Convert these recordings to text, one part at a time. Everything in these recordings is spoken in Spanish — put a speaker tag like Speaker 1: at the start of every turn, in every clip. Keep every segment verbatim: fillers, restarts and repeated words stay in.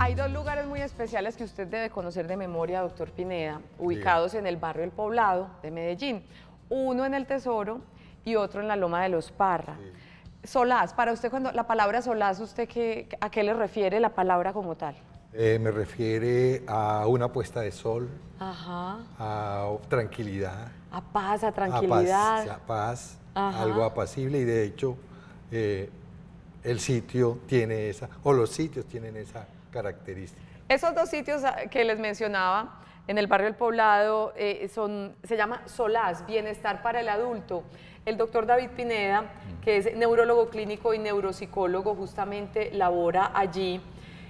Speaker 1: Hay dos lugares muy especiales que usted debe conocer de memoria, doctor Pineda, ubicados en el barrio El Poblado de Medellín. Uno en el Tesoro y otro en la Loma de los Parra. Sí. Solaz, para usted, cuando la palabra solaz, ¿usted qué, a qué le refiere la palabra como tal?
Speaker 2: Eh, me refiere a una puesta de sol,
Speaker 1: Ajá.
Speaker 2: a tranquilidad.
Speaker 1: A paz, a tranquilidad.
Speaker 2: A paz, a paz, algo apacible, y de hecho eh, el sitio tiene esa, o los sitios tienen esa característica.
Speaker 1: Esos dos sitios que les mencionaba en el barrio El Poblado eh, son, se llama Solaz, Bienestar para el Adulto. El doctor David Pineda, que es neurólogo clínico y neuropsicólogo, justamente labora allí.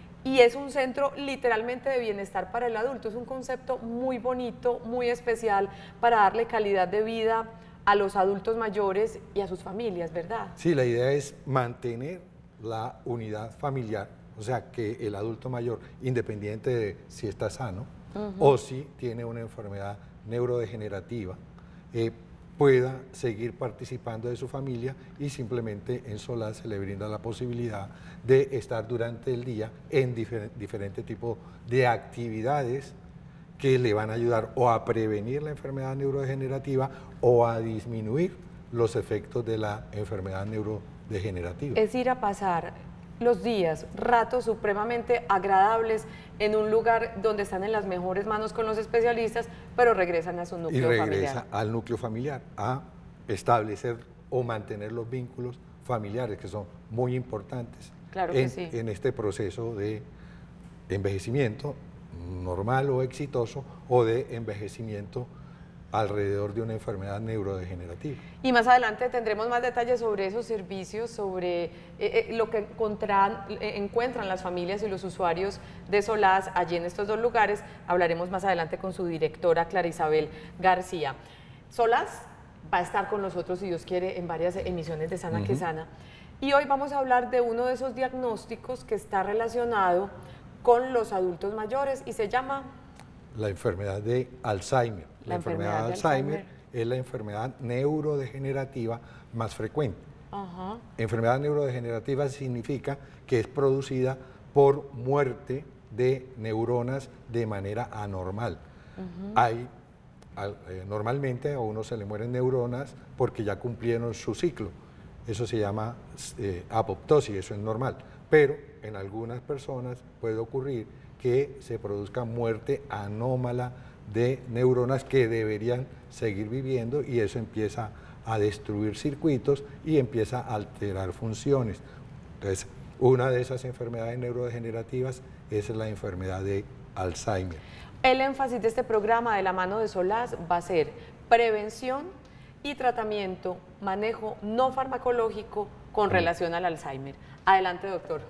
Speaker 1: Y es un centro literalmente de bienestar para el adulto. Es un concepto muy bonito, muy especial para darle calidad de vida a los adultos mayores y a sus familias, ¿verdad?
Speaker 2: Sí, la idea es mantener la unidad familiar, o sea, que el adulto mayor, independiente de si está sano uh-huh. o si tiene una enfermedad neurodegenerativa, eh, pueda seguir participando de su familia, y simplemente en Solaz se le brinda la posibilidad de estar durante el día en difer diferentes tipos de actividades que le van a ayudar o a prevenir la enfermedad neurodegenerativa o a disminuir los efectos de la enfermedad neurodegenerativa.
Speaker 1: Es ir a pasar los días, ratos supremamente agradables en un lugar donde están en las mejores manos con los especialistas, pero regresan a su núcleo familiar.
Speaker 2: Y regresa familiar. al núcleo familiar, a establecer o mantener los vínculos familiares, que son muy importantes
Speaker 1: claro que
Speaker 2: en,
Speaker 1: sí.
Speaker 2: en este proceso de envejecimiento normal o exitoso, o de envejecimiento alrededor de una enfermedad neurodegenerativa.
Speaker 1: Y más adelante tendremos más detalles sobre esos servicios, sobre eh, eh, lo que encontran, eh, encuentran las familias y los usuarios de Solaz allí en estos dos lugares. Hablaremos más adelante con su directora, Clara Isabel García. Solaz va a estar con nosotros, si Dios quiere, en varias emisiones de Sana uh-huh. que Sana. Y hoy vamos a hablar de uno de esos diagnósticos que está relacionado con los adultos mayores y se llama...
Speaker 2: La enfermedad de Alzheimer. La, la enfermedad, enfermedad de Alzheimer, Alzheimer es la enfermedad neurodegenerativa más frecuente. Uh-huh. Enfermedad neurodegenerativa significa que es producida por muerte de neuronas de manera anormal. Uh-huh. Hay, al, eh, normalmente a uno se le mueren neuronas porque ya cumplieron su ciclo. Eso se llama eh, apoptosis, eso es normal. Pero en algunas personas puede ocurrir que se produzca muerte anómala de neuronas que deberían seguir viviendo, y eso empieza a destruir circuitos y empieza a alterar funciones. Entonces, una de esas enfermedades neurodegenerativas es la enfermedad de Alzheimer.
Speaker 1: El énfasis de este programa de la mano de Solaz va a ser prevención y tratamiento, manejo no farmacológico con relación al Alzheimer. Adelante, doctor.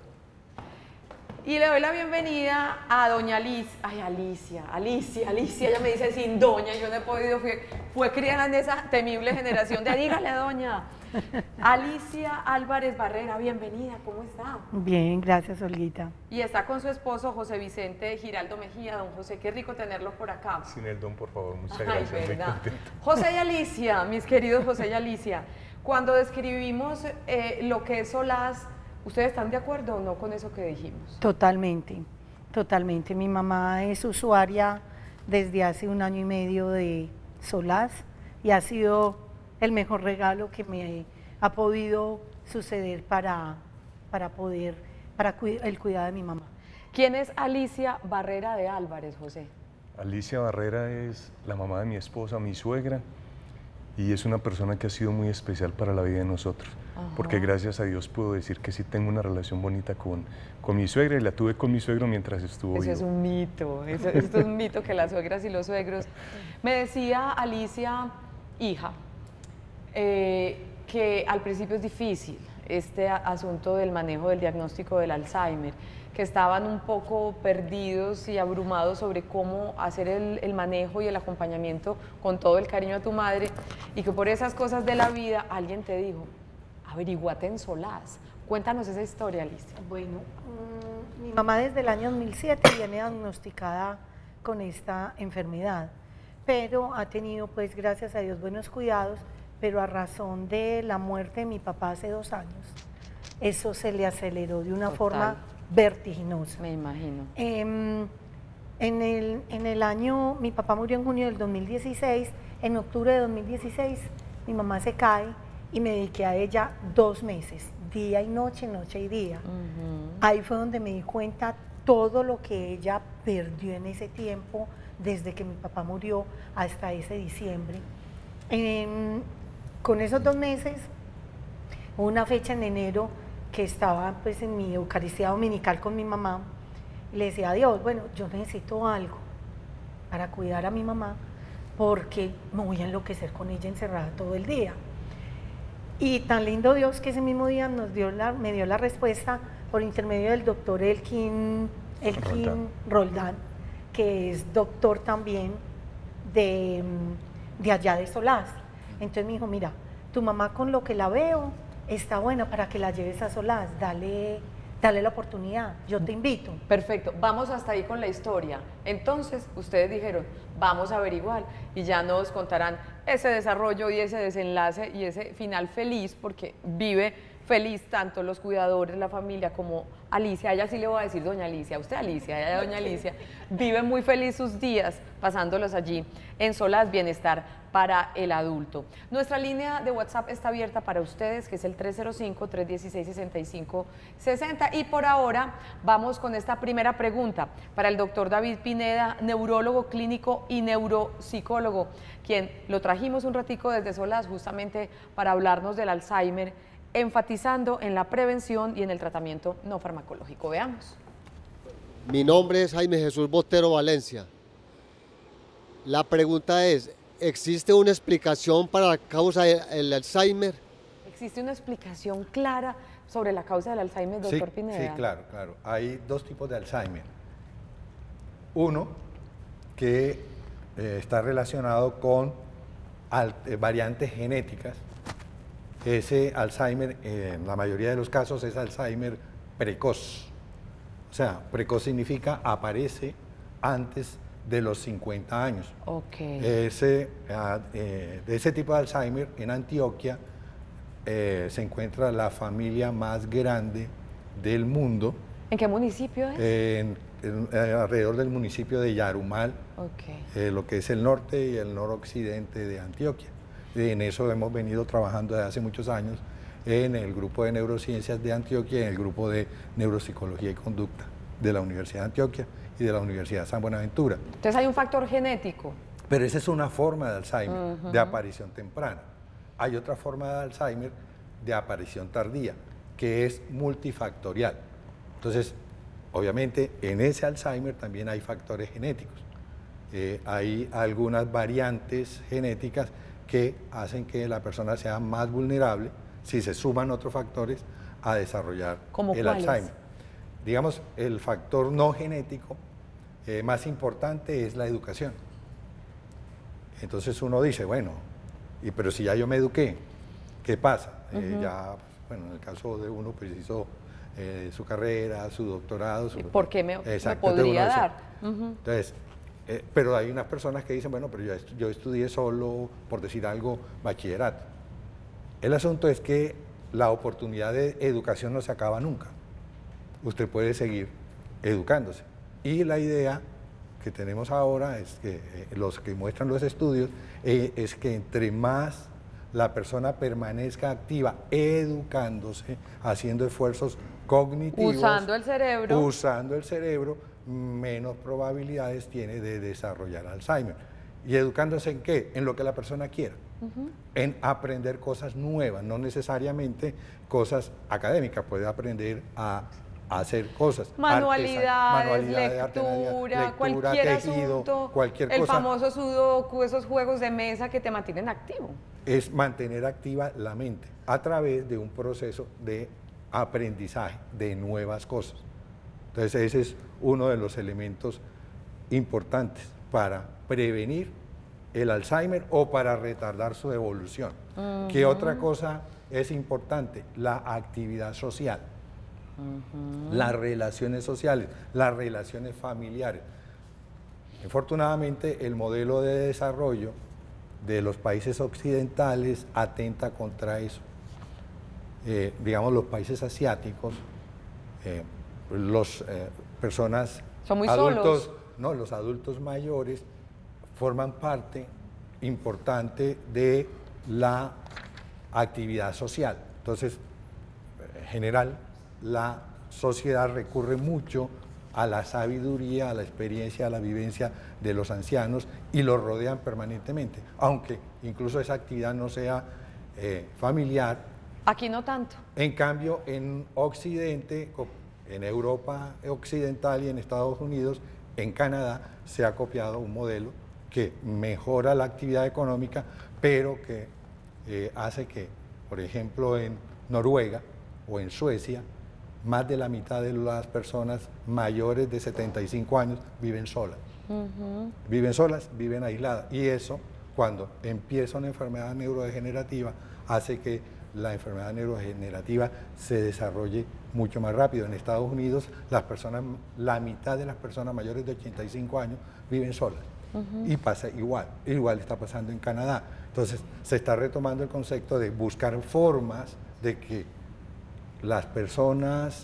Speaker 1: Y le doy la bienvenida a doña Alicia, ay Alicia, Alicia, Alicia, ella me dice sin doña, yo no he podido, fue, fue criada en esa temible generación de dígale doña. Alicia Álvarez Barrera, bienvenida, ¿cómo está?
Speaker 3: Bien, gracias Olguita.
Speaker 1: Y está con su esposo José Vicente Giraldo Mejía. Don José, qué rico tenerlo por acá.
Speaker 4: Sin el don, por favor, muchas
Speaker 1: ay,
Speaker 4: gracias.
Speaker 1: Verdad. José y Alicia, mis queridos José y Alicia, cuando describimos eh, lo que es Solaz, ¿ustedes están de acuerdo o no con eso que dijimos?
Speaker 3: Totalmente, totalmente. Mi mamá es usuaria desde hace un año y medio de Solaz y ha sido el mejor regalo que me ha podido suceder para, para poder, para cu el cuidado de mi mamá.
Speaker 1: ¿Quién es Alicia Barrera de Álvarez, José?
Speaker 4: Alicia Barrera es la mamá de mi esposa, mi suegra, y es una persona que ha sido muy especial para la vida de nosotros. Ajá. Porque gracias a Dios puedo decir que sí tengo una relación bonita con, con mi suegra, y la tuve con mi suegro mientras estuvo
Speaker 1: Eso
Speaker 4: vivo.
Speaker 1: es un mito, eso, esto es un mito que las suegras y los suegros. Me decía Alicia, hija, eh, que al principio es difícil este asunto del manejo del diagnóstico del Alzheimer, que estaban un poco perdidos y abrumados sobre cómo hacer el, el manejo y el acompañamiento con todo el cariño a tu madre, y que por esas cosas de la vida alguien te dijo, averiguate en Solaz. Cuéntanos esa historia, Alicia.
Speaker 3: Bueno, mmm, mi mamá desde el año dos mil siete viene diagnosticada con esta enfermedad, pero ha tenido, pues gracias a Dios, buenos cuidados, pero a razón de la muerte de mi papá hace dos años, eso se le aceleró de una
Speaker 1: Total.
Speaker 3: forma vertiginosa.
Speaker 1: Me imagino.
Speaker 3: Eh, en, el, en el año, mi papá murió en junio del dos mil dieciséis, en octubre de dos mil dieciséis mi mamá se cae y me dediqué a ella dos meses, día y noche, noche y día. Uh-huh. Ahí fue donde me di cuenta todo lo que ella perdió en ese tiempo, desde que mi papá murió hasta ese diciembre. En, con esos dos meses, hubo una fecha en enero que estaba pues en mi Eucaristía Dominical con mi mamá, y le decía a Dios, bueno, yo necesito algo para cuidar a mi mamá, porque me voy a enloquecer con ella encerrada todo el día. Y tan lindo Dios que ese mismo día nos dio la, me dio la respuesta por intermedio del doctor Elkin, Elkin Roldán. Roldán, que es doctor también de, de allá de Solás. Entonces me dijo, mira, tu mamá con lo que la veo está buena para que la lleves a Solás, dale, dale la oportunidad, yo te invito.
Speaker 1: Perfecto, vamos hasta ahí con la historia. Entonces, ustedes dijeron, vamos a averiguar y ya nos contarán ese desarrollo y ese desenlace y ese final feliz, porque vive feliz tanto los cuidadores, la familia, como Alicia. A ella sí le voy a decir doña Alicia, a usted Alicia, a ella doña Alicia, vive muy feliz sus días pasándolos allí en Solás Bienestar para el adulto. Nuestra línea de WhatsApp está abierta para ustedes, que es el tres cero cinco, tres uno seis, seis cinco seis cero, y por ahora vamos con esta primera pregunta para el doctor David Pineda, neurólogo clínico y neuropsicólogo, quien lo trajimos un ratico desde Solás justamente para hablarnos del Alzheimer, enfatizando en la prevención y en el tratamiento no farmacológico. Veamos.
Speaker 5: Mi nombre es Jaime Jesús Botero Valencia. La pregunta es, ¿existe una explicación para la causa del Alzheimer?
Speaker 1: ¿Existe una explicación clara sobre la causa del Alzheimer, doctor
Speaker 2: sí,
Speaker 1: Pineda?
Speaker 2: Sí, claro, claro. Hay dos tipos de Alzheimer. Uno, que eh, está relacionado con al, eh, variantes genéticas. Ese Alzheimer, eh, en la mayoría de los casos, es Alzheimer precoz. O sea, precoz significa aparece antes de los cincuenta años.
Speaker 1: Okay.
Speaker 2: Ese, eh, de ese tipo de Alzheimer, en Antioquia, eh, se encuentra la familia más grande del mundo.
Speaker 1: ¿En qué municipio es?
Speaker 2: En, en, en, alrededor del municipio de Yarumal,
Speaker 1: okay.
Speaker 2: eh, lo que es el norte y el noroccidente de Antioquia. Y en eso hemos venido trabajando desde hace muchos años en el grupo de neurociencias de Antioquia y en el grupo de neuropsicología y conducta de la Universidad de Antioquia y de la Universidad de San Buenaventura.
Speaker 1: Entonces hay un factor genético.
Speaker 2: Pero esa es una forma de Alzheimer, uh-huh. de aparición temprana. Hay otra forma de Alzheimer de aparición tardía, que es multifactorial. Entonces, obviamente, en ese Alzheimer también hay factores genéticos. Eh, hay algunas variantes genéticas que hacen que la persona sea más vulnerable, si se suman otros factores, a desarrollar el
Speaker 1: ¿cuáles?
Speaker 2: Alzheimer. Digamos, el factor no genético eh, más importante es la educación. Entonces uno dice, bueno, y, pero si ya yo me eduqué, ¿qué pasa? Uh-huh. eh, ya, bueno, en el caso de uno, pues hizo eh, su carrera, su doctorado. Su,
Speaker 1: ¿Por qué me,
Speaker 2: exacto,
Speaker 1: me podría
Speaker 2: dice,
Speaker 1: dar?
Speaker 2: Uh-huh. Entonces, eh, pero hay unas personas que dicen, bueno, pero yo, yo estudié solo, por decir algo, bachillerato. El asunto es que la oportunidad de educación no se acaba nunca. Usted puede seguir educándose. Y la idea que tenemos ahora es que eh, los que muestran los estudios eh, es que entre más la persona permanezca activa educándose, haciendo esfuerzos cognitivos,
Speaker 1: usando el cerebro,
Speaker 2: usando el cerebro, menos probabilidades tiene de desarrollar Alzheimer. ¿Y educándose en qué? En lo que la persona quiera. Uh-huh. En aprender cosas nuevas, no necesariamente cosas académicas, puede aprender a hacer cosas.
Speaker 1: Manualidades,
Speaker 2: manualidades
Speaker 1: lectura,
Speaker 2: lectura,
Speaker 1: cualquier
Speaker 2: tejido,
Speaker 1: asunto,
Speaker 2: cualquier
Speaker 1: el
Speaker 2: cosa.
Speaker 1: famoso sudoku, esos juegos de mesa que te mantienen activo.
Speaker 2: Es mantener activa la mente a través de un proceso de aprendizaje de nuevas cosas. Entonces ese es uno de los elementos importantes para prevenir el Alzheimer o para retardar su evolución. Uh-huh. ¿Qué otra cosa es importante? La actividad social. Uh-huh. Las relaciones sociales, las relaciones familiares. Afortunadamente, el modelo de desarrollo de los países occidentales atenta contra eso. Eh, digamos, los países asiáticos, eh, los eh, personas
Speaker 1: son muy
Speaker 2: adultos,
Speaker 1: solos.
Speaker 2: No, los adultos mayores forman parte importante de la actividad social. Entonces, en general, la sociedad recurre mucho a la sabiduría, a la experiencia, a la vivencia de los ancianos y los rodean permanentemente, aunque incluso esa actividad no sea eh, familiar.
Speaker 1: Aquí no tanto.
Speaker 2: En cambio, en Occidente, en Europa occidental y en Estados Unidos, en Canadá, se ha copiado un modelo que mejora la actividad económica, pero que eh, hace que, por ejemplo, en Noruega o en Suecia, más de la mitad de las personas mayores de setenta y cinco años viven solas. Uh-huh. Viven solas, viven aisladas. Y eso, cuando empieza una enfermedad neurodegenerativa, hace que la enfermedad neurodegenerativa se desarrolle mucho más rápido. En Estados Unidos, las personas, la mitad de las personas mayores de ochenta y cinco años viven solas. Uh-huh. Y pasa igual, igual está pasando en Canadá. Entonces, se está retomando el concepto de buscar formas de que las personas,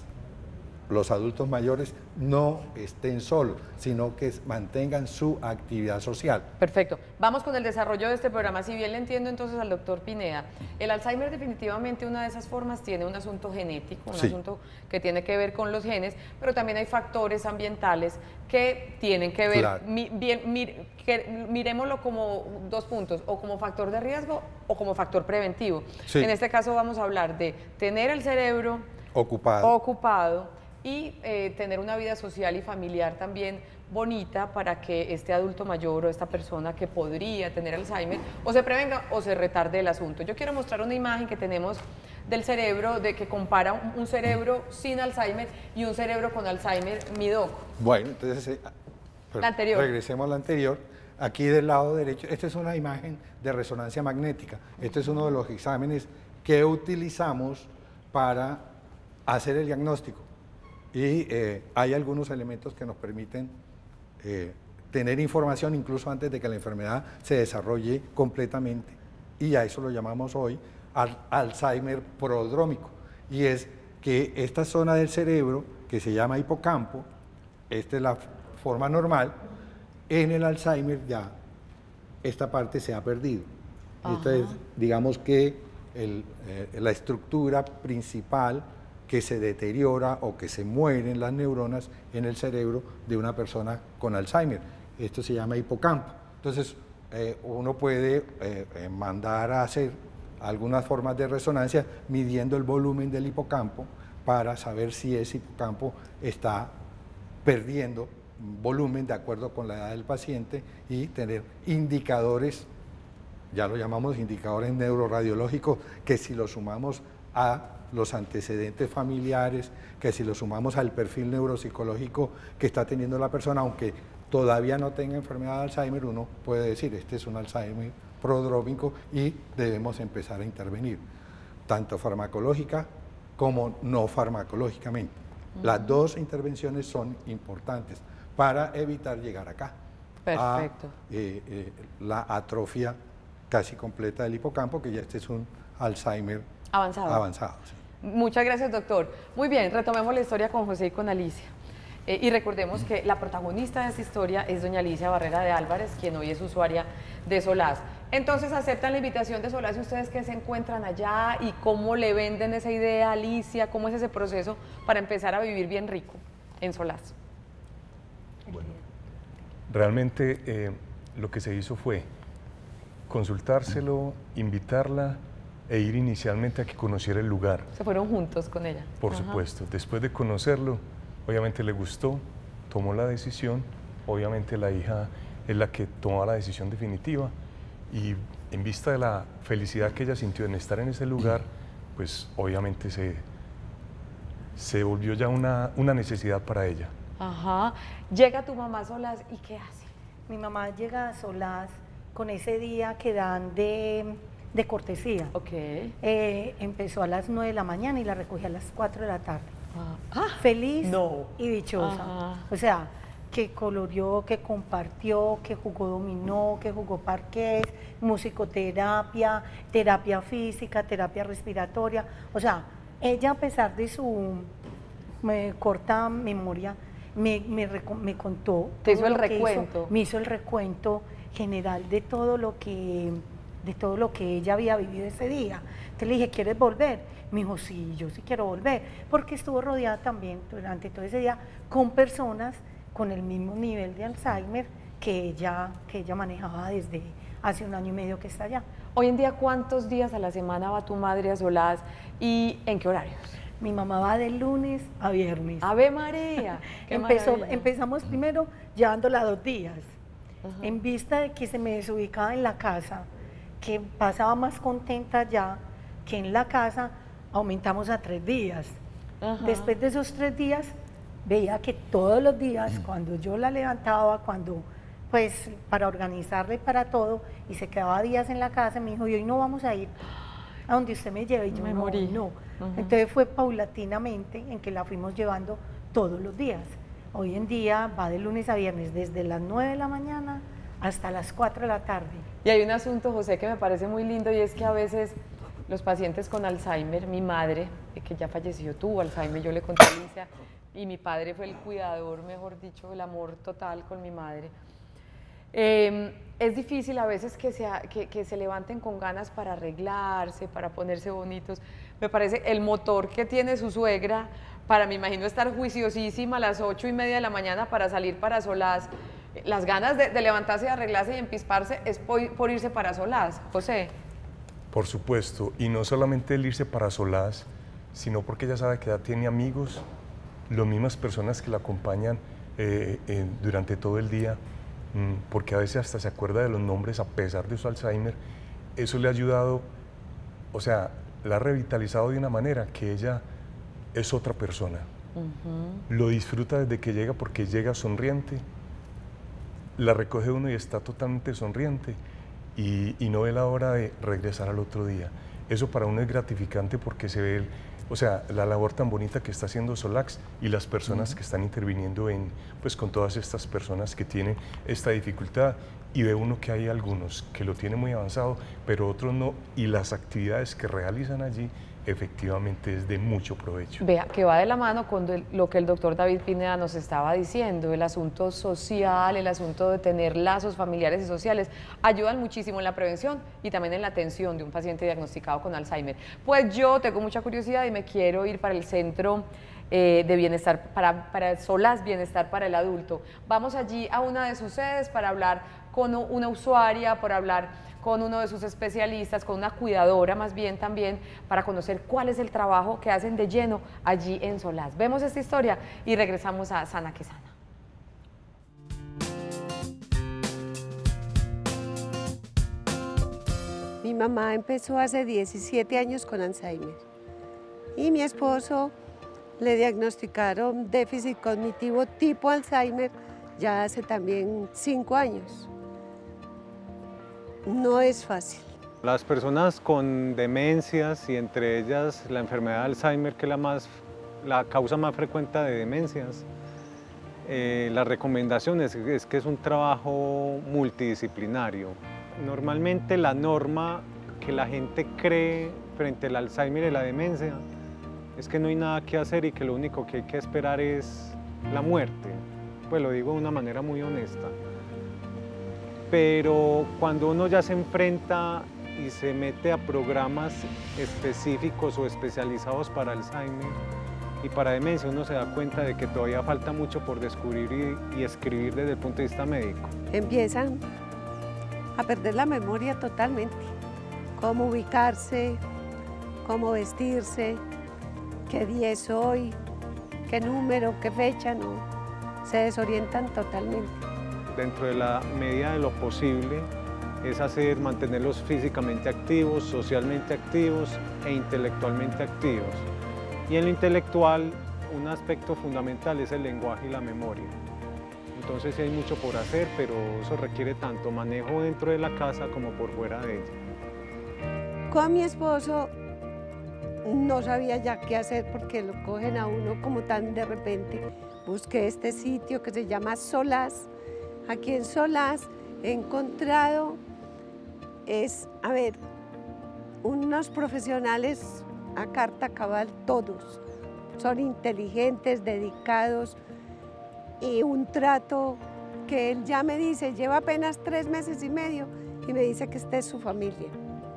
Speaker 2: los adultos mayores, no estén solos, sino que mantengan su actividad social.
Speaker 1: Perfecto. Vamos con el desarrollo de este programa. Si bien le entiendo entonces al doctor Pineda, el Alzheimer definitivamente una de esas formas tiene un asunto genético, un sí. asunto que tiene que ver con los genes, pero también hay factores ambientales que tienen que ver, claro. mi, bien, mir, que, miremoslo como dos puntos, o como factor de riesgo o como factor preventivo. Sí. En este caso vamos a hablar de tener el cerebro
Speaker 2: ocupado,
Speaker 1: ocupado y eh, tener una vida social y familiar también bonita para que este adulto mayor o esta persona que podría tener Alzheimer o se prevenga o se retarde el asunto. Yo quiero mostrar una imagen que tenemos del cerebro, de que compara un, un cerebro sin Alzheimer y un cerebro con Alzheimer, mi doc.
Speaker 2: Bueno, entonces, eh,
Speaker 1: la anterior.
Speaker 2: regresemos a la anterior. Aquí del lado derecho, esta es una imagen de resonancia magnética. Este es uno de los exámenes que utilizamos para hacer el diagnóstico. Y eh, hay algunos elementos que nos permiten eh, tener información incluso antes de que la enfermedad se desarrolle completamente. Y a eso lo llamamos hoy al Alzheimer prodrómico. Y es que esta zona del cerebro, que se llama hipocampo, esta es la forma normal, en el Alzheimer ya esta parte se ha perdido. Esta es, digamos que, el, eh, la estructura principal que se deteriora o que se mueren las neuronas en el cerebro de una persona con Alzheimer. Esto se llama hipocampo. Entonces, eh, uno puede eh, mandar a hacer algunas formas de resonancia midiendo el volumen del hipocampo para saber si ese hipocampo está perdiendo volumen de acuerdo con la edad del paciente y tener indicadores, ya lo llamamos indicadores neuroradiológicos, que si lo sumamos a los antecedentes familiares, que si lo sumamos al perfil neuropsicológico que está teniendo la persona, aunque todavía no tenga enfermedad de Alzheimer, uno puede decir, este es un Alzheimer prodrómico y debemos empezar a intervenir, tanto farmacológica como no farmacológicamente. Uh-huh. Las dos intervenciones son importantes para evitar llegar acá.
Speaker 1: Perfecto.
Speaker 2: A eh, eh, la atrofia casi completa del hipocampo, que ya este es un Alzheimer
Speaker 1: avanzado.
Speaker 2: avanzado sí.
Speaker 1: Muchas gracias, doctor. Muy bien, retomemos la historia con José y con Alicia. Eh, y recordemos que la protagonista de esta historia es doña Alicia Barrera de Álvarez, quien hoy es usuaria de Solaz. Entonces, ¿aceptan la invitación de Solaz y ustedes que se encuentran allá? ¿Y cómo le venden esa idea a Alicia? ¿Cómo es ese proceso para empezar a vivir bien rico en Solaz?
Speaker 4: Bueno, realmente eh, lo que se hizo fue consultárselo, invitarla e ir inicialmente a que conociera el lugar.
Speaker 1: ¿Se fueron juntos con ella?
Speaker 4: Por Ajá. supuesto. Después de conocerlo, obviamente le gustó, tomó la decisión, obviamente la hija es la que tomó la decisión definitiva y en vista de la felicidad que ella sintió en estar en ese lugar, pues obviamente se, se volvió ya una, una necesidad para ella.
Speaker 1: Ajá. Llega tu mamá a Solaz y ¿qué hace?
Speaker 3: Mi mamá llega a Solaz con ese día que dan de... de cortesía.
Speaker 1: Okay.
Speaker 3: Eh, empezó a las nueve de la mañana y la recogí a las cuatro de la tarde.
Speaker 1: Ah.
Speaker 3: Feliz
Speaker 1: no.
Speaker 3: y dichosa.
Speaker 1: Ajá.
Speaker 3: O sea, que coloreó, que compartió, que jugó dominó, que jugó parqués, musicoterapia, terapia física, terapia respiratoria. O sea, ella a pesar de su me corta memoria, me, me, me contó.
Speaker 1: ¿Te hizo el recuento?
Speaker 3: Hizo, me hizo el recuento general de todo lo que, de todo lo que ella había vivido ese día. Entonces le dije, ¿quieres volver? Me dijo, sí, yo sí quiero volver, porque estuvo rodeada también durante todo ese día con personas con el mismo nivel de Alzheimer que ella, que ella manejaba desde hace un año y medio que está allá.
Speaker 1: Hoy en día, ¿cuántos días a la semana va tu madre a Solás y en qué horarios?
Speaker 3: Mi mamá va de lunes a viernes.
Speaker 1: ¡Ave María!
Speaker 3: Empezó, empezamos primero llevándola dos días,
Speaker 1: Ajá.
Speaker 3: en vista de que se me desubicaba en la casa, que pasaba más contenta ya que en la casa, aumentamos a tres días. Ajá. Después de esos tres días, veía que todos los días, cuando yo la levantaba, cuando, pues, para organizarle para todo, y se quedaba días en la casa, me dijo, y hoy no vamos a ir a donde usted me lleve, y yo
Speaker 1: me
Speaker 3: no,
Speaker 1: morí.
Speaker 3: no. Uh-huh. Entonces fue paulatinamente en que la fuimos llevando todos los días. Hoy en día va de lunes a viernes, desde las nueve de la mañana hasta las cuatro de la tarde.
Speaker 1: Y hay un asunto, José, que me parece muy lindo, y es que a veces los pacientes con Alzheimer, mi madre, que ya falleció, tuvo Alzheimer, yo le conté a Alicia, y mi padre fue el cuidador, mejor dicho, el amor total con mi madre. Eh, es difícil a veces que se, que, que se levanten con ganas para arreglarse, para ponerse bonitos. Me parece el motor que tiene su suegra, para, me imagino, estar juiciosísima a las ocho y media de la mañana para salir para Solás. Las ganas de, de levantarse, de arreglarse y empisparse es por, por irse para Solás, José.
Speaker 4: Por supuesto, y no solamente el irse para Solás, sino porque ella sabe que ya tiene amigos, las mismas personas que la acompañan eh, eh, durante todo el día, mmm, porque a veces hasta se acuerda de los nombres a pesar de su Alzheimer. Eso le ha ayudado, o sea, la ha revitalizado de una manera que ella es otra persona. Uh-huh. Lo disfruta desde que llega porque llega sonriente, la recoge uno y está totalmente sonriente. Y, y no ve la hora de regresar al otro día. Eso para uno es gratificante porque se ve, el, o sea, la labor tan bonita que está haciendo Solax y las personas uh-huh. que están interviniendo en, pues, con todas estas personas que tienen esta dificultad, y ve uno que hay algunos que lo tienen muy avanzado, pero otros no, y las actividades que realizan allí efectivamente es de mucho provecho.
Speaker 1: Vea, que va de la mano con lo que el doctor David Pineda nos estaba diciendo, el asunto social, el asunto de tener lazos familiares y sociales, ayudan muchísimo en la prevención y también en la atención de un paciente diagnosticado con Alzheimer. Pues yo tengo mucha curiosidad y me quiero ir para el centro eh, de bienestar, para, para Solás Bienestar para el Adulto. Vamos allí a una de sus sedes para hablar con una usuaria, para hablar con uno de sus especialistas, con una cuidadora más bien también, para conocer cuál es el trabajo que hacen de lleno allí en Solás. Vemos esta historia y regresamos a Sana que Sana.
Speaker 6: Mi mamá empezó hace diecisiete años con Alzheimer y mi esposo le diagnosticaron déficit cognitivo tipo Alzheimer ya hace también cinco años. No es fácil.
Speaker 7: Las personas con demencias y entre ellas la enfermedad de Alzheimer, que es la, más, la causa más frecuente de demencias, eh, la recomendación es, es que es un trabajo multidisciplinario. Normalmente la norma que la gente cree frente al Alzheimer y la demencia es que no hay nada que hacer y que lo único que hay que esperar es la muerte. Pues lo digo de una manera muy honesta. Pero cuando uno ya se enfrenta y se mete a programas específicos o especializados para Alzheimer y para demencia, uno se da cuenta de que todavía falta mucho por descubrir y, y escribir desde el punto de vista médico.
Speaker 6: Empiezan a perder la memoria totalmente, cómo ubicarse, cómo vestirse, qué día es hoy, qué número, qué fecha, no, se desorientan totalmente.
Speaker 7: Dentro de la medida de lo posible es hacer, mantenerlos físicamente activos, socialmente activos e intelectualmente activos. Y en lo intelectual, un aspecto fundamental es el lenguaje y la memoria. Entonces sí hay mucho por hacer, pero eso requiere tanto manejo dentro de la casa como por fuera de ella.
Speaker 6: Con mi esposo no sabía ya qué hacer porque lo cogen a uno como tan de repente. Busqué este sitio que se llama Solás. Aquí en Solás he encontrado, es, a ver, unos profesionales a carta cabal, todos, son inteligentes, dedicados y un trato que él ya me dice, lleva apenas tres meses y medio y me dice que esta es su familia.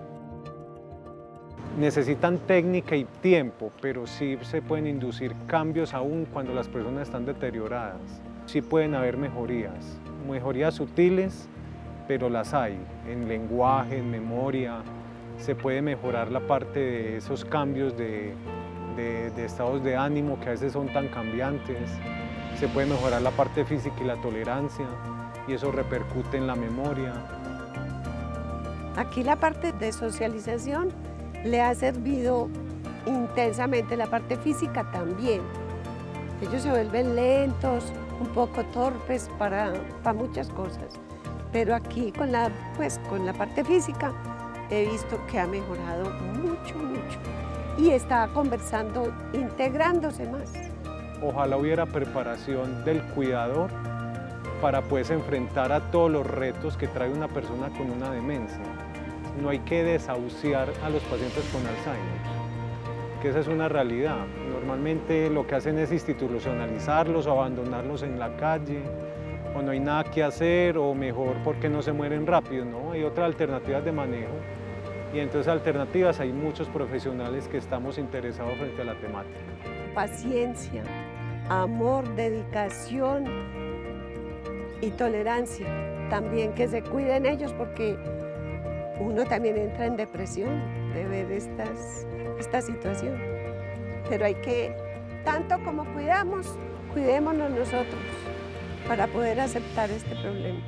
Speaker 7: Necesitan técnica y tiempo, pero sí se pueden inducir cambios aún cuando las personas están deterioradas. Sí pueden haber mejorías, mejorías sutiles, pero las hay, en lenguaje, en memoria. Se puede mejorar la parte de esos cambios de, de, de estados de ánimo que a veces son tan cambiantes. Se puede mejorar la parte física y la tolerancia, y eso repercute en la memoria.
Speaker 6: Aquí la parte de socialización le ha servido intensamente, la parte física también. Ellos se vuelven lentos, un poco torpes para, para muchas cosas, pero aquí con la, pues, con la parte física he visto que ha mejorado mucho, mucho y está conversando, integrándose más.
Speaker 7: Ojalá hubiera preparación del cuidador para poderse enfrentar a todos los retos que trae una persona con una demencia. No hay que desahuciar a los pacientes con Alzheimer, que esa es una realidad. Normalmente lo que hacen es institucionalizarlos o abandonarlos en la calle, o no hay nada que hacer, o mejor porque no se mueren rápido, ¿no? Hay otras alternativas de manejo, y entonces alternativas hay muchos profesionales que estamos interesados frente a la temática.
Speaker 6: Paciencia, amor, dedicación y tolerancia. También que se cuiden ellos porque uno también entra en depresión de ver estas, esta situación. Pero hay que, tanto como cuidamos, cuidémonos nosotros para poder aceptar este problema.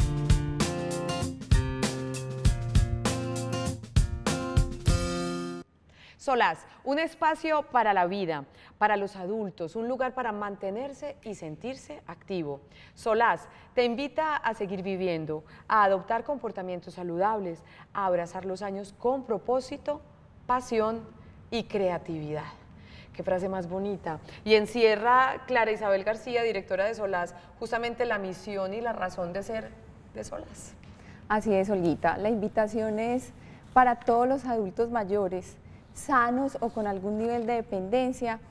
Speaker 1: Solaz, un espacio para la vida, para los adultos, un lugar para mantenerse y sentirse activo. Solaz te invita a seguir viviendo, a adoptar comportamientos saludables, a abrazar los años con propósito, pasión y creatividad. Qué frase más bonita. Y encierra Clara Isabel García, directora de Solaz, justamente la misión y la razón de ser de Solaz.
Speaker 8: Así es, Olguita. La invitación es para todos los adultos mayores, sanos o con algún nivel de dependencia,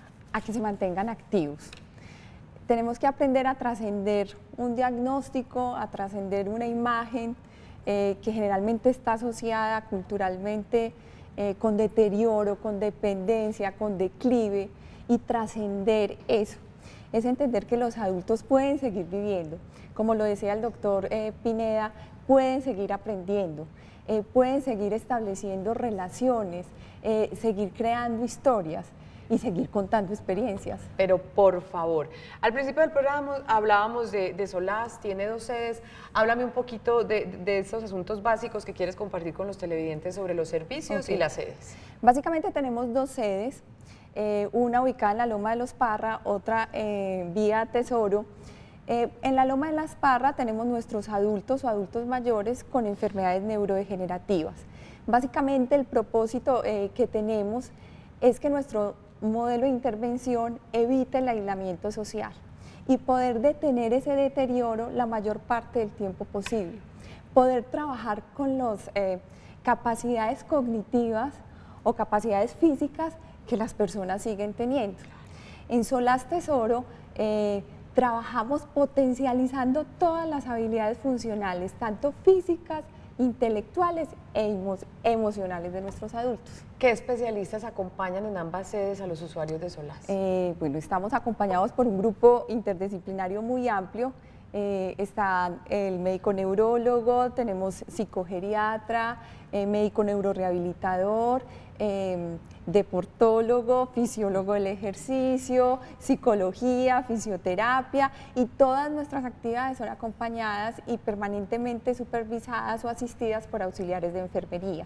Speaker 8: a que se mantengan activos. Tenemos que aprender a trascender un diagnóstico, a trascender una imagen eh, que generalmente está asociada culturalmente eh, con deterioro, con dependencia, con declive, y trascender eso. Es entender que los adultos pueden seguir viviendo, como lo decía el doctor eh, Pineda, pueden seguir aprendiendo, eh, pueden seguir estableciendo relaciones, eh, seguir creando historias y seguir contando experiencias.
Speaker 1: Pero por favor, al principio del programa hablábamos de, de Solaz, tiene dos sedes. Háblame un poquito de, de estos asuntos básicos que quieres compartir con los televidentes sobre los servicios okay. y las sedes.
Speaker 8: Básicamente tenemos dos sedes, eh, una ubicada en la Loma de los Parra, otra eh, vía Tesoro. Eh, en la Loma de las Parra tenemos nuestros adultos o adultos mayores con enfermedades neurodegenerativas. Básicamente el propósito eh, que tenemos es que nuestro modelo de intervención evite el aislamiento social y poder detener ese deterioro la mayor parte del tiempo posible. Poder trabajar con las eh, capacidades cognitivas o capacidades físicas que las personas siguen teniendo. En Solaz Tesoro eh, trabajamos potencializando todas las habilidades funcionales, tanto físicas, intelectuales e emo emocionales de nuestros adultos.
Speaker 1: ¿Qué especialistas acompañan en ambas sedes a los usuarios de Solaz?
Speaker 8: Eh, bueno, estamos acompañados por un grupo interdisciplinario muy amplio. Eh, está el médico neurólogo, tenemos psicogeriatra, eh, médico neurorehabilitador, eh, deportólogo, fisiólogo del ejercicio, psicología, fisioterapia, y todas nuestras actividades son acompañadas y permanentemente supervisadas o asistidas por auxiliares de enfermería.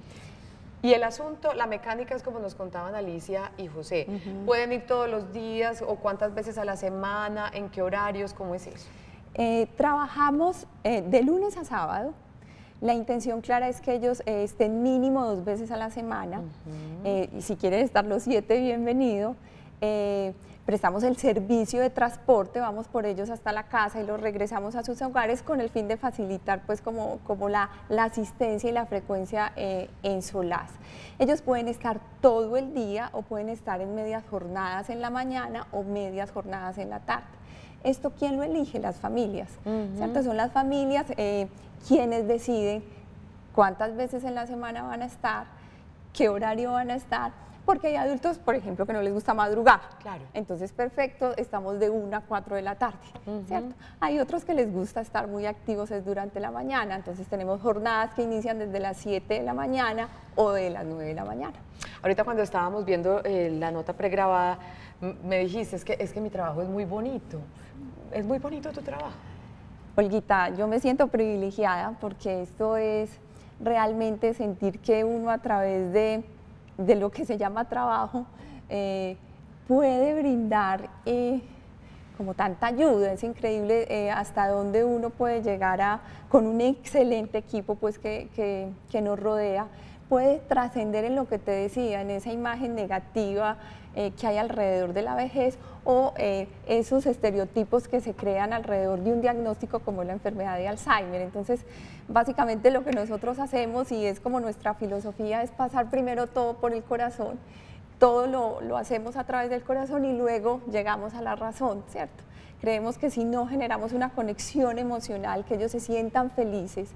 Speaker 1: Y el asunto, la mecánica es como nos contaban Alicia y José. Uh-huh. ¿Pueden ir todos los días o cuántas veces a la semana? ¿En qué horarios? ¿Cómo es eso?
Speaker 8: Eh, trabajamos eh, de lunes a sábado. La intención clara es que ellos eh, estén mínimo dos veces a la semana. Uh-huh. eh, y si quieren estar los siete, bienvenido. eh, prestamos el servicio de transporte, vamos por ellos hasta la casa y los regresamos a sus hogares con el fin de facilitar pues como, como la, la asistencia y la frecuencia eh, en Solaz. Ellos pueden estar todo el día o pueden estar en medias jornadas en la mañana o medias jornadas en la tarde. ¿Esto quién lo elige? Las familias, uh-huh. ¿cierto? Son las familias eh, quienes deciden cuántas veces en la semana van a estar, qué horario van a estar, porque hay adultos, por ejemplo, que no les gusta madrugar. Claro. Entonces, perfecto, estamos de una a cuatro de la tarde, uh-huh. ¿cierto? Hay otros que les gusta estar muy activos es durante la mañana, entonces tenemos jornadas que inician desde las siete de la mañana o de las nueve de la mañana.
Speaker 1: Ahorita cuando estábamos viendo eh, la nota pregrabada, me dijiste, es que, es que mi trabajo es muy bonito. ¿Es muy bonito tu trabajo?
Speaker 8: Olguita, yo me siento privilegiada porque esto es realmente sentir que uno a través de de lo que se llama trabajo, eh, puede brindar eh, como tanta ayuda. Es increíble eh, hasta dónde uno puede llegar a, con un excelente equipo pues, que, que, que nos rodea, puede trascender en lo que te decía, en esa imagen negativa eh, que hay alrededor de la vejez o eh, esos estereotipos que se crean alrededor de un diagnóstico como la enfermedad de Alzheimer. Entonces, básicamente lo que nosotros hacemos y es como nuestra filosofía es pasar primero todo por el corazón, todo lo, lo hacemos a través del corazón y luego llegamos a la razón, ¿cierto? Creemos que si no generamos una conexión emocional, que ellos se sientan felices,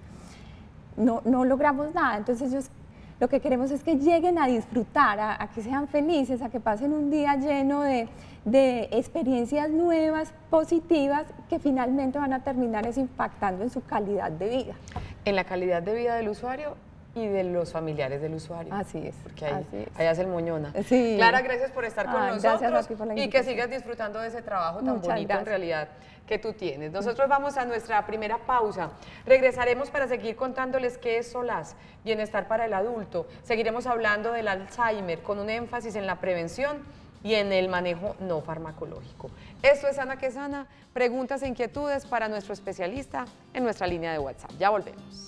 Speaker 8: no, no logramos nada. Entonces ellos lo que queremos es que lleguen a disfrutar, a, a que sean felices, a que pasen un día lleno de, de experiencias nuevas, positivas, que finalmente van a terminar es impactando en su calidad de vida.
Speaker 1: En la calidad de vida del usuario y de los familiares del usuario.
Speaker 8: Así es.
Speaker 1: Porque ahí,
Speaker 8: así es.
Speaker 1: ahí hace el moñona.
Speaker 8: Sí.
Speaker 1: Clara, gracias por estar con
Speaker 8: Ay,
Speaker 1: nosotros
Speaker 8: por
Speaker 1: y que sigas disfrutando de ese trabajo tan
Speaker 8: Muchas
Speaker 1: bonito
Speaker 8: gracias.
Speaker 1: en realidad que tú tienes. Nosotros vamos a nuestra primera pausa. Regresaremos para seguir contándoles qué es Solaz, bienestar para el adulto. Seguiremos hablando del Alzheimer con un énfasis en la prevención y en el manejo no farmacológico. Esto es Sana que Sana. Preguntas e inquietudes para nuestro especialista en nuestra línea de WhatsApp. Ya volvemos.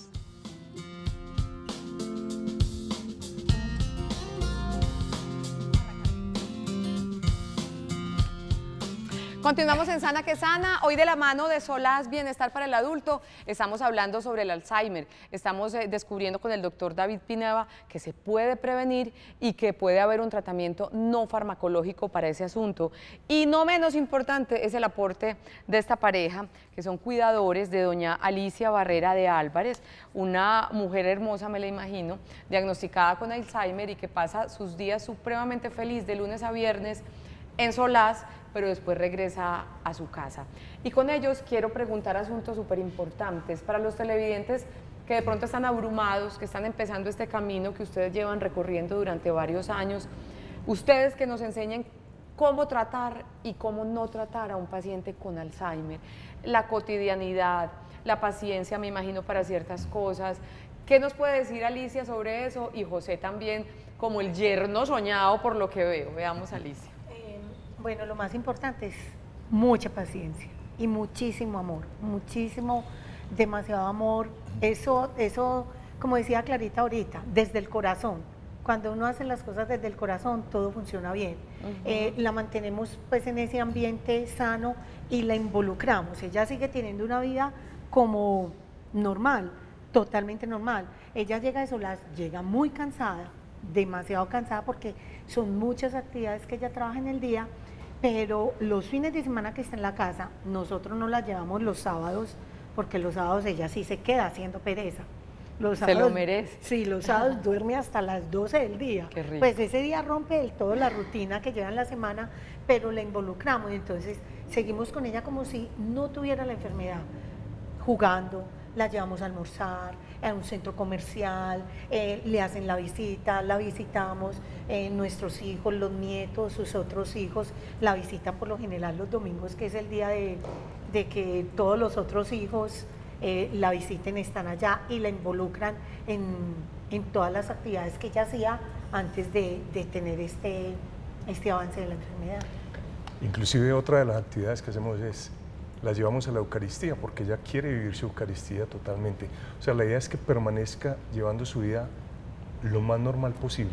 Speaker 1: Continuamos en Sana que Sana, hoy de la mano de Solaz, bienestar para el adulto, estamos hablando sobre el Alzheimer, estamos eh, descubriendo con el doctor David Pineda que se puede prevenir y que puede haber un tratamiento no farmacológico para ese asunto. Y no menos importante es el aporte de esta pareja, que son cuidadores de doña Alicia Barrera de Álvarez, una mujer hermosa, me la imagino, diagnosticada con Alzheimer y que pasa sus días supremamente feliz de lunes a viernes en Solaz, pero después regresa a su casa. Y con ellos quiero preguntar asuntos súper importantes para los televidentes que de pronto están abrumados, que están empezando este camino que ustedes llevan recorriendo durante varios años. Ustedes que nos enseñen cómo tratar y cómo no tratar a un paciente con Alzheimer, la cotidianidad, la paciencia, me imagino, para ciertas cosas. ¿Qué nos puede decir Alicia sobre eso? Y José también, como el yerno soñado por lo que veo. Veamos, Alicia.
Speaker 3: Bueno, lo más importante es mucha paciencia y muchísimo amor, muchísimo, demasiado amor. Eso, eso, como decía Clarita ahorita, desde el corazón. Cuando uno hace las cosas desde el corazón, todo funciona bien. Uh-huh. eh, la mantenemos pues en ese ambiente sano y la involucramos. Ella sigue teniendo una vida como normal, totalmente normal. Ella llega de Solaz, llega muy cansada, demasiado cansada porque son muchas actividades que ella trabaja en el día, pero los fines de semana que está en la casa, nosotros no la llevamos los sábados, porque los sábados ella sí se queda haciendo pereza. Los sábados,
Speaker 1: se lo merece.
Speaker 3: Sí, los sábados duerme hasta las doce del día.
Speaker 1: Qué rico.
Speaker 3: Pues ese día rompe del todo la rutina que lleva en la semana, pero la involucramos, y entonces seguimos con ella como si no tuviera la enfermedad, jugando, la llevamos a almorzar a un centro comercial, eh, le hacen la visita, la visitamos, eh, nuestros hijos, los nietos, sus otros hijos, la visitan por lo general los domingos, que es el día de, de que todos los otros hijos eh, la visiten, están allá y la involucran en, en todas las actividades que ella hacía antes de, de tener este, este avance de la enfermedad.
Speaker 4: Inclusive otra de las actividades que hacemos es la llevamos a la Eucaristía, porque ella quiere vivir su Eucaristía totalmente. O sea, la idea es que permanezca llevando su vida lo más normal posible.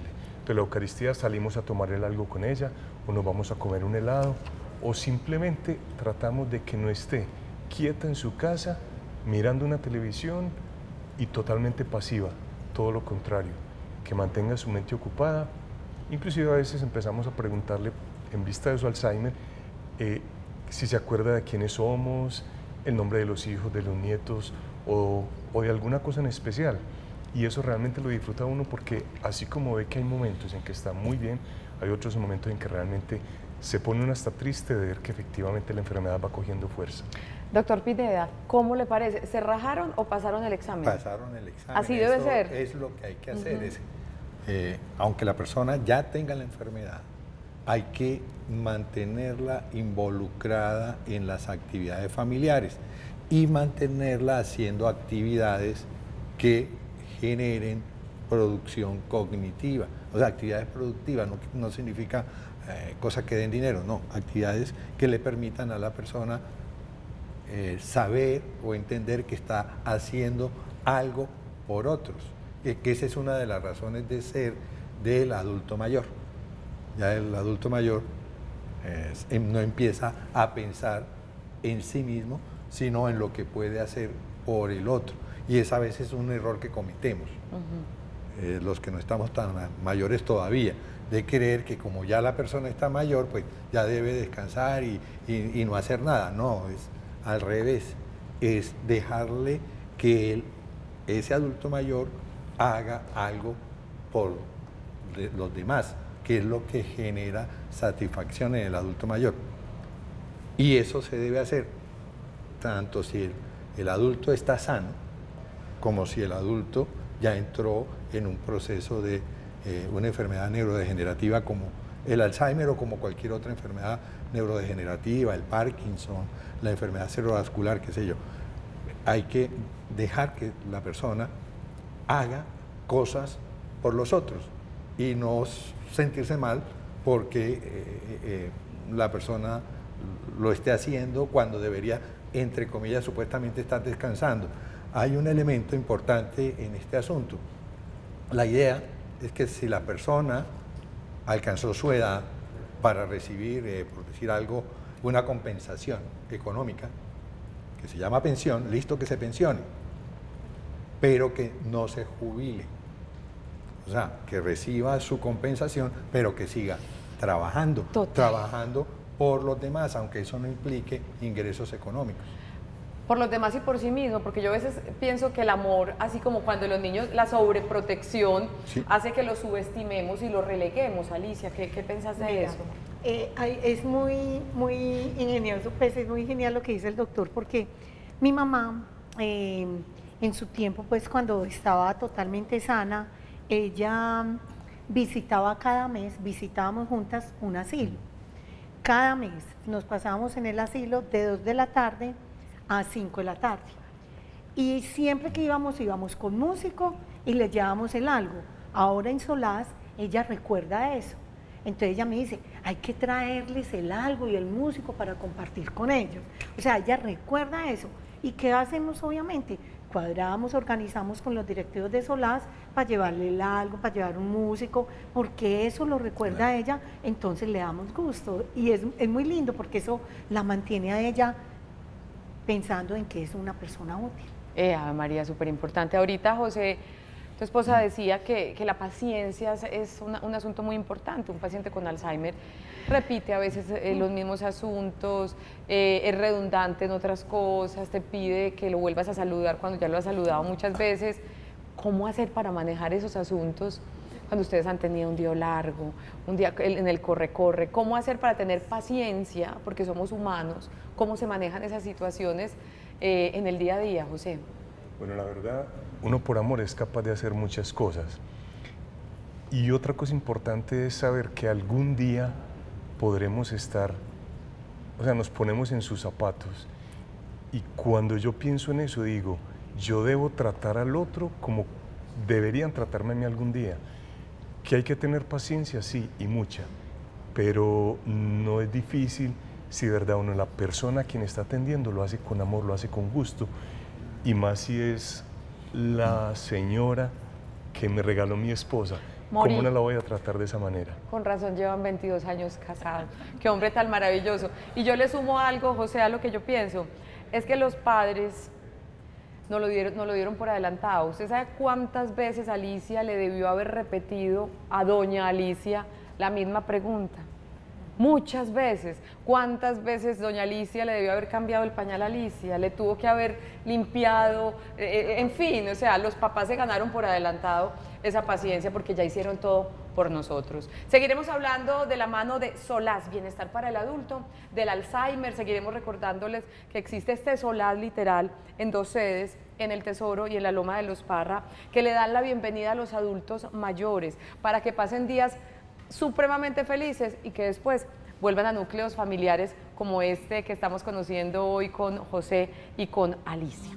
Speaker 4: de la Eucaristía salimos a tomar el algo con ella, o nos vamos a comer un helado, o simplemente tratamos de que no esté quieta en su casa, mirando una televisión y totalmente pasiva, todo lo contrario, que mantenga su mente ocupada. Inclusive a veces empezamos a preguntarle, en vista de su Alzheimer, eh, si se acuerda de quiénes somos, el nombre de los hijos, de los nietos, o, o de alguna cosa en especial. Y eso realmente lo disfruta uno porque así como ve que hay momentos en que está muy bien, hay otros momentos en que realmente se pone uno hasta triste de ver que efectivamente la enfermedad va cogiendo fuerza.
Speaker 1: Doctor Pineda, ¿cómo le parece? ¿Se rajaron o pasaron el examen?
Speaker 2: Pasaron el examen.
Speaker 1: Así debe
Speaker 2: Eso
Speaker 1: ser.
Speaker 2: Es lo que hay que hacer. Uh-huh. es, eh, aunque la persona ya tenga la enfermedad, hay que mantenerla involucrada en las actividades familiares y mantenerla haciendo actividades que generen producción cognitiva. O sea, actividades productivas no, no significa eh, cosas que den dinero, no, actividades que le permitan a la persona eh, saber o entender que está haciendo algo por otros, que, que esa es una de las razones de ser del adulto mayor. Ya el adulto mayor eh, no empieza a pensar en sí mismo, sino en lo que puede hacer por el otro. Y es a veces un error que cometemos, uh-huh. eh, los que no estamos tan mayores todavía, de creer que como ya la persona está mayor, pues ya debe descansar y, y, y no hacer nada. No, es al revés, es dejarle que él, ese adulto mayor haga algo por de, los demás, que es lo que genera satisfacción en el adulto mayor. Y eso se debe hacer tanto si el, el adulto está sano, como si el adulto ya entró en un proceso de eh, una enfermedad neurodegenerativa como el Alzheimer o como cualquier otra enfermedad neurodegenerativa, el Parkinson, la enfermedad cerebrovascular, qué sé yo. Hay que dejar que la persona haga cosas por los otros y no sentirse mal porque eh, eh, la persona lo esté haciendo cuando debería, entre comillas, supuestamente estar descansando. Hay un elemento importante en este asunto. La idea es que si la persona alcanzó su edad para recibir, eh, por decir algo, una compensación económica, que se llama pensión, listo que se pensione, pero que no se jubile. O sea, que reciba su compensación, pero que siga trabajando, Total. trabajando por los demás, aunque eso no implique ingresos económicos.
Speaker 1: Por los demás y por sí mismo, porque yo a veces pienso que el amor, así como cuando los niños, la sobreprotección sí. hace que lo subestimemos y lo releguemos. Alicia, ¿qué, qué pensás de Mira, eso?
Speaker 3: Eh, es muy, muy ingenioso, pues es muy genial lo que dice el doctor, porque mi mamá, eh, en su tiempo, pues cuando estaba totalmente sana, ella visitaba cada mes, visitábamos juntas un asilo. Cada mes nos pasábamos en el asilo de dos de la tarde a cinco de la tarde. Y siempre que íbamos, íbamos con músico y le llevábamos el algo. Ahora en Solaz, ella recuerda eso. Entonces ella me dice, hay que traerles el algo y el músico para compartir con ellos. O sea, ella recuerda eso. ¿Y qué hacemos obviamente? Cuadramos, organizamos con los directivos de Solaz para llevarle el algo, para llevar un músico, porque eso lo recuerda a ella, entonces le damos gusto. Y es, es muy lindo porque eso la mantiene a ella pensando en que es una persona útil.
Speaker 1: Eh, María, súper importante. Ahorita, José, tu esposa decía que, que la paciencia es una, un asunto muy importante. Un paciente con Alzheimer repite a veces eh, los mismos asuntos, eh, es redundante en otras cosas, te pide que lo vuelvas a saludar cuando ya lo has saludado muchas veces. ¿Cómo hacer para manejar esos asuntos cuando ustedes han tenido un día largo, un día en el corre-corre? ¿Cómo hacer para tener paciencia, porque somos humanos? ¿Cómo se manejan esas situaciones eh, en el día a día, José?
Speaker 4: Bueno, la verdad, uno por amor es capaz de hacer muchas cosas. Y otra cosa importante es saber que algún día podremos estar, o sea, nos ponemos en sus zapatos. Y cuando yo pienso en eso, digo, yo debo tratar al otro como deberían tratarme a mí algún día. Que hay que tener paciencia, sí, y mucha, pero no es difícil si de verdad uno, la persona a quien está atendiendo, lo hace con amor, lo hace con gusto, y más si es la señora que me regaló mi esposa,
Speaker 1: morí.
Speaker 4: ¿Cómo no la voy a tratar de esa manera?
Speaker 1: Con razón llevan veintidós años casados. Qué hombre tan maravilloso. Y yo le sumo algo, José, a lo que yo pienso. Es que los padres nos lo dieron, nos lo dieron por adelantado. ¿Usted sabe cuántas veces Alicia le debió haber repetido a doña Alicia la misma pregunta? Muchas veces. ¿Cuántas veces doña Alicia le debió haber cambiado el pañal a Alicia? Le tuvo que haber limpiado, eh, en fin, o sea, los papás se ganaron por adelantado esa paciencia porque ya hicieron todo por nosotros. Seguiremos hablando de la mano de Solaz, Bienestar para el Adulto, del Alzheimer. Seguiremos recordándoles que existe este Solaz literal en dos sedes, en el Tesoro y en la Loma de los Parra, que le dan la bienvenida a los adultos mayores para que pasen días supremamente felices y que después vuelvan a núcleos familiares como este que estamos conociendo hoy con José y con Alicia.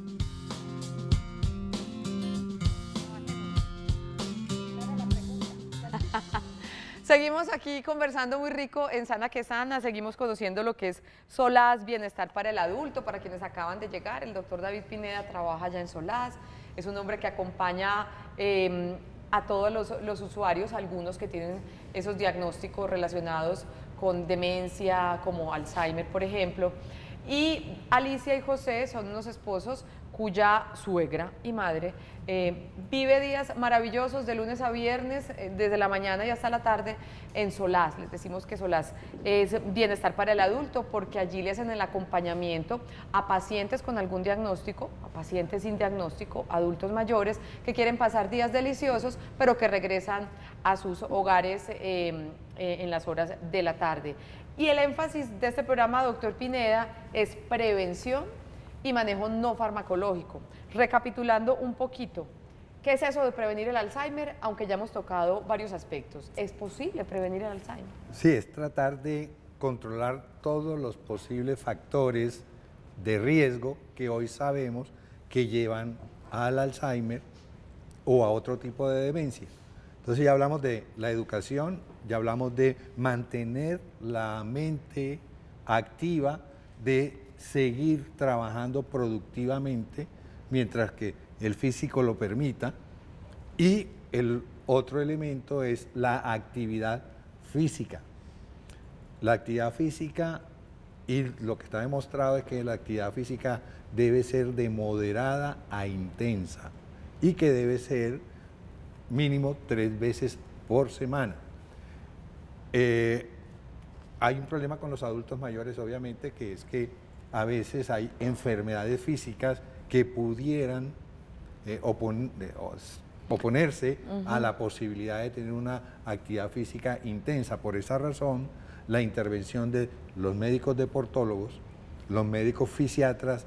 Speaker 1: Seguimos aquí conversando muy rico en Sana que Sana, seguimos conociendo lo que es Solaz, Bienestar para el Adulto. Para quienes acaban de llegar, el doctor David Pineda trabaja ya en Solaz, es un hombre que acompaña eh, a todos los, los usuarios, algunos que tienen esos diagnósticos relacionados con demencia, como Alzheimer, por ejemplo. Y Alicia y José son unos esposos cuya suegra y madre eh, vive días maravillosos de lunes a viernes, eh, desde la mañana y hasta la tarde en Solaz. Les decimos que Solaz es Bienestar para el Adulto porque allí le hacen el acompañamiento a pacientes con algún diagnóstico, a pacientes sin diagnóstico, adultos mayores que quieren pasar días deliciosos pero que regresan a sus hogares eh, eh, en las horas de la tarde. Y el énfasis de este programa, doctor Pineda, es prevención y manejo no farmacológico. Recapitulando un poquito, ¿qué es eso de prevenir el Alzheimer? Aunque ya hemos tocado varios aspectos. ¿Es posible prevenir el Alzheimer?
Speaker 2: Sí, es tratar de controlar todos los posibles factores de riesgo que hoy sabemos que llevan al Alzheimer o a otro tipo de demencia. Entonces ya hablamos de la educación, ya hablamos de mantener la mente activa, de seguir trabajando productivamente mientras que el físico lo permita, y el otro elemento es la actividad física. La actividad física, y lo que está demostrado es que la actividad física debe ser de moderada a intensa y que debe ser mínimo tres veces por semana. Eh, hay un problema con los adultos mayores, obviamente, que es que a veces hay enfermedades físicas que pudieran eh, opon de, oponerse uh-huh. a la posibilidad de tener una actividad física intensa. Por esa razón, la intervención de los médicos deportólogos, los médicos fisiatras,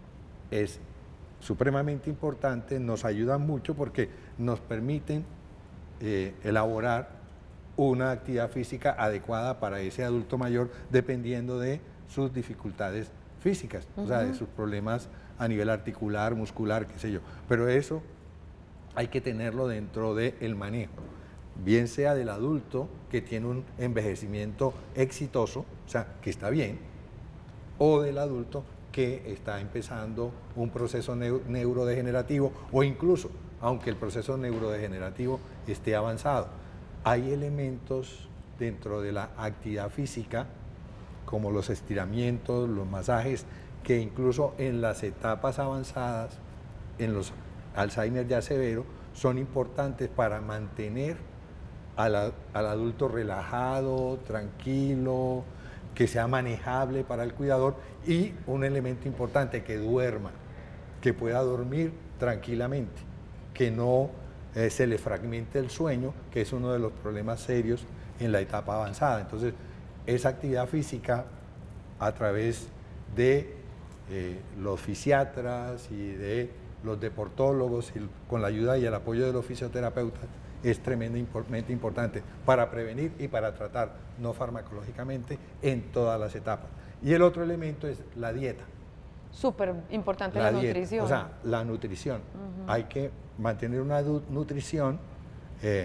Speaker 2: es supremamente importante, nos ayudan mucho porque nos permiten eh, elaborar una actividad física adecuada para ese adulto mayor dependiendo de sus dificultades físicas, uh-huh. o sea, de sus problemas a nivel articular, muscular, qué sé yo. Pero eso hay que tenerlo dentro del manejo, bien sea del adulto que tiene un envejecimiento exitoso, o sea, que está bien, o del adulto que está empezando un proceso neu neurodegenerativo o incluso, aunque el proceso neurodegenerativo esté avanzado. Hay elementos dentro de la actividad física, como los estiramientos, los masajes, que incluso en las etapas avanzadas, en los Alzheimer ya severo, son importantes para mantener al, al adulto relajado, tranquilo, que sea manejable para el cuidador, y un elemento importante, que duerma, que pueda dormir tranquilamente, que no eh, se le fragmente el sueño, que es uno de los problemas serios en la etapa avanzada. Entonces, esa actividad física a través de eh, los fisiatras y de los deportólogos, y con la ayuda y el apoyo de los fisioterapeutas, es tremendamente importante para prevenir y para tratar no farmacológicamente en todas las etapas. Y el otro elemento es la dieta.
Speaker 1: Súper importante
Speaker 2: la,
Speaker 1: la
Speaker 2: dieta,
Speaker 1: nutrición.
Speaker 2: O sea, la nutrición. Uh-huh. Hay que mantener una nutrición eh,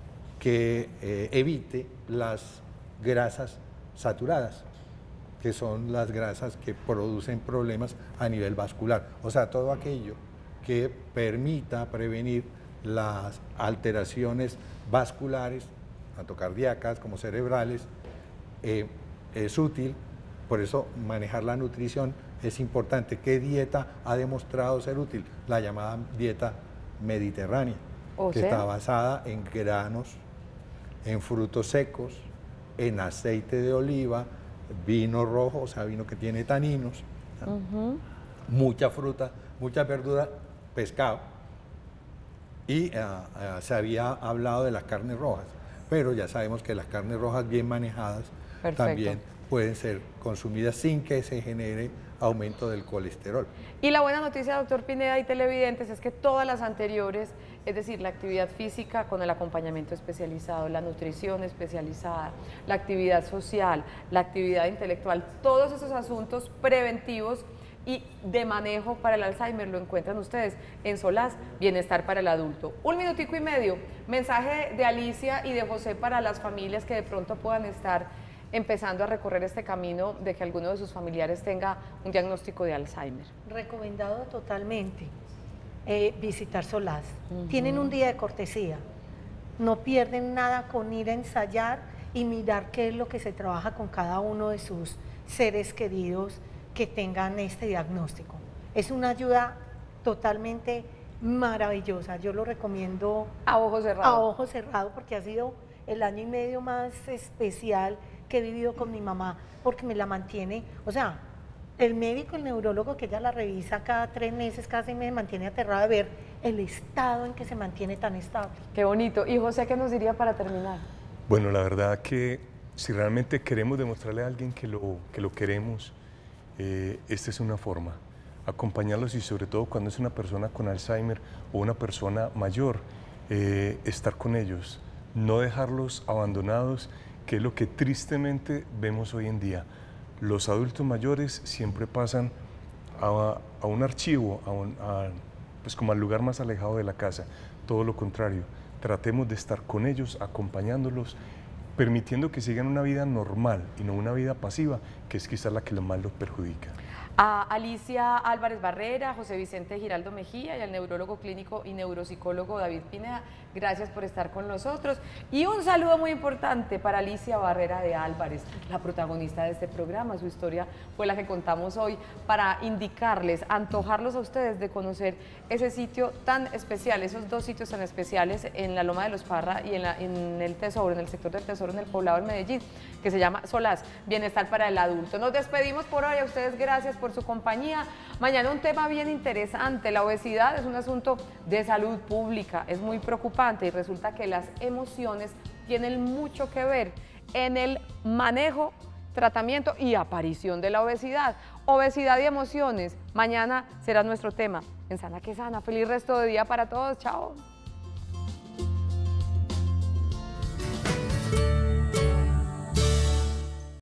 Speaker 2: que eh, evite las grasas saturadas, que son las grasas que producen problemas a nivel vascular. O sea, todo aquello que permita prevenir las alteraciones vasculares, tanto cardíacas como cerebrales, eh, es útil. Por eso manejar la nutrición es importante. ¿Qué dieta ha demostrado ser útil? La llamada dieta mediterránea, o que sea, está basada en granos, en frutos secos, en aceite de oliva, vino rojo, o sea, vino que tiene taninos, uh-huh, mucha fruta, mucha verdura, pescado. Y uh, uh, se había hablado de las carnes rojas, pero ya sabemos que las carnes rojas bien manejadas, perfecto, también pueden ser consumidas sin que se genere aumento del colesterol.
Speaker 1: Y la buena noticia, doctor Pineda y televidentes, es que todas las anteriores, es decir, la actividad física con el acompañamiento especializado, la nutrición especializada, la actividad social, la actividad intelectual, todos esos asuntos preventivos y de manejo para el Alzheimer lo encuentran ustedes en Solaz, Bienestar para el Adulto. Un minutico y medio, mensaje de Alicia y de José para las familias que de pronto puedan estar empezando a recorrer este camino de que alguno de sus familiares tenga un diagnóstico de Alzheimer.
Speaker 3: Recomendado totalmente eh, visitar Solaz. Uh-huh. Tienen un día de cortesía, no pierden nada con ir a ensayar y mirar qué es lo que se trabaja con cada uno de sus seres queridos que tengan este diagnóstico. Es una ayuda totalmente maravillosa, yo lo recomiendo
Speaker 1: a ojo cerrado.
Speaker 3: A ojo cerrado porque ha sido el año y medio más especial que he vivido con mi mamá, porque me la mantiene, o sea, el médico, el neurólogo que ella la revisa cada tres meses, cada seis meses, mantiene aterrada de ver el estado en que se mantiene tan estable.
Speaker 1: Qué bonito. Y José, ¿qué nos diría para terminar?
Speaker 4: Bueno, la verdad que si realmente queremos demostrarle a alguien que lo, que lo queremos, eh, esta es una forma, acompañarlos y sobre todo cuando es una persona con Alzheimer o una persona mayor, eh, estar con ellos, no dejarlos abandonados, que es lo que tristemente vemos hoy en día. Los adultos mayores siempre pasan a, a un archivo, a un, a, pues como al lugar más alejado de la casa. Todo lo contrario, tratemos de estar con ellos, acompañándolos, permitiendo que sigan una vida normal y no una vida pasiva, que es quizás la que más los perjudica.
Speaker 1: A Alicia Álvarez Barrera, José Vicente Giraldo Mejía y al neurólogo clínico y neuropsicólogo David Pineda, gracias por estar con nosotros. Y un saludo muy importante para Alicia Barrera de Álvarez, la protagonista de este programa. Su historia fue la que contamos hoy para indicarles, antojarlos a ustedes de conocer ese sitio tan especial, esos dos sitios tan especiales en la Loma de los Parra y en, la, en el Tesoro, en el sector del Tesoro, en el poblado de Medellín, que se llama Solaz, Bienestar para el Adulto. Nos despedimos por hoy, a ustedes gracias por su compañía. Mañana un tema bien interesante, la obesidad es un asunto de salud pública, es muy preocupante y resulta que las emociones tienen mucho que ver en el manejo, tratamiento y aparición de la obesidad. Obesidad y emociones, mañana será nuestro tema en Sana que Sana. Feliz resto de día para todos, chao.